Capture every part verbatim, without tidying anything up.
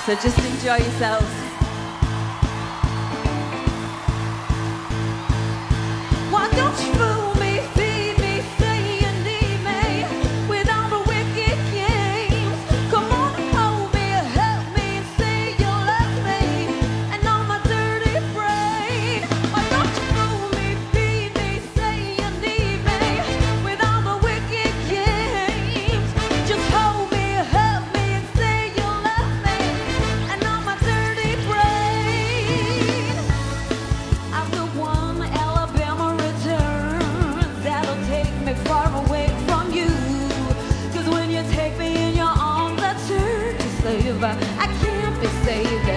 So just enjoy yourselves. Why don't you fool me, feed me, say you need me with all the wicked games? Come on and hold me, help me, and say you love me and all my dirty brain. Why don't you fool me, feed me, say you need me with all the wicked games? Just hold me, help me, and say you love me and all my dirty brain. After one Alabama return, that'll take me far away from you. 'Cause when you take me in your arms, I turn to slave. I can't be saved.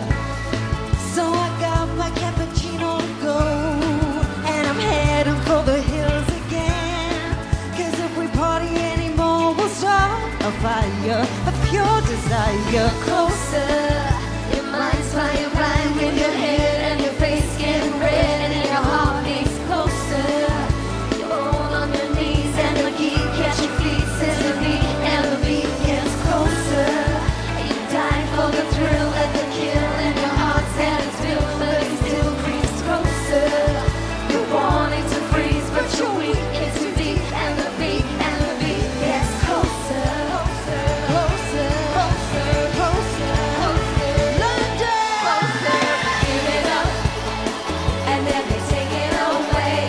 So I got my cappuccino to go, and I'm heading for the hills again. 'Cause if we party anymore, we'll start a fire of pure desire. Closer, your mind's flying right with your head and your face getting red and your heart beats closer. You're all on your knees and the keep catching feet says the beat and the beat gets closer. You die for the thrill of the kill and your heart's at its fill, but it still creeps closer. You're wanting to freeze, but you're weak, it's too deep, and the beat and the beat gets closer. Closer, closer, closer, closer, closer. London! Closer, give it up, and then they take it away.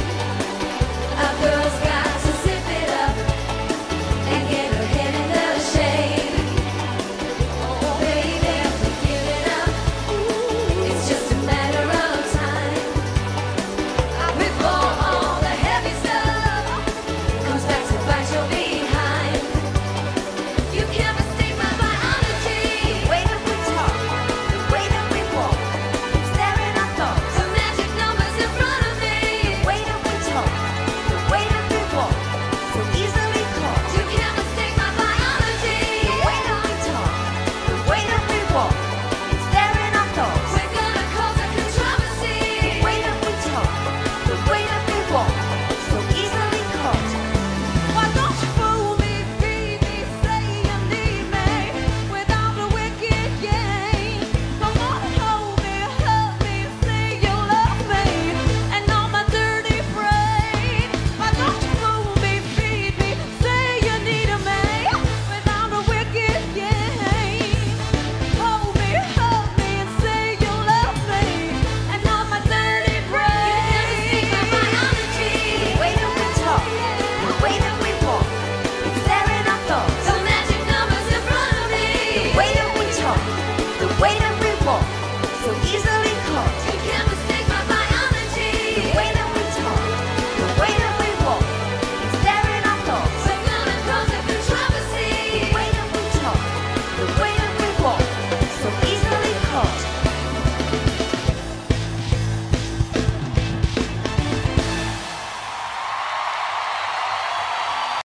A girl's got to sip it up and get her head in the shade. Oh baby, if we give it up, it's just a matter of time. Before all the heavy stuff comes back to bite your behind. You can't mistake my biology. The way that we talk, the way that we walk, staring our thoughts, the magic numbers in front of me. The way that we talk, the way that we walk, so easily caught. You can't mistake my biology. The way that we talk, the way that we walk, staring our thoughts. We're gonna cause a controversy. The way that we talk, the way that we walk, so easily caught. Why don't you fool me, feed me, say you need me with all the wicked games? Come on and hold me, help me, say you love me and all my dirty brain. Why don't you fool me, feed me, say you need me with all the wicked games? Hold me, help me, and say you love me and all my dirty brain. You can't mistake my biology. The way that we talk, the way that we walk, it's there in our thoughts. The magic numbers in front of me. The way that we talk, the way that we walk, so easily